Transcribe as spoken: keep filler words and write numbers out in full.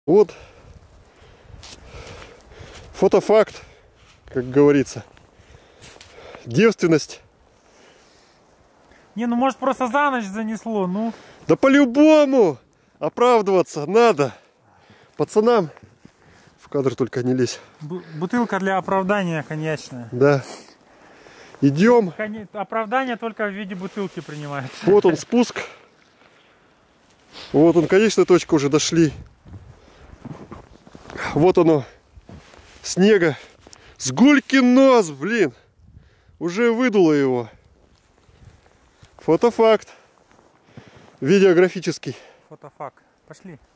Вот фотофакт, как говорится. Девственность. Не, ну может просто за ночь занесло, ну. Да по-любому оправдываться надо. Пацанам в кадр только не лезь. Бу бутылка для оправдания коньячная. Да. Идем. Кон... Оправдание только в виде бутылки принимается. Вот он спуск. Вот он, конечная точка, уже дошли. Вот оно. Снега. Сгулькин нос, блин. Уже выдуло его. Фотофакт. Видеографический. Фотофакт. Пошли.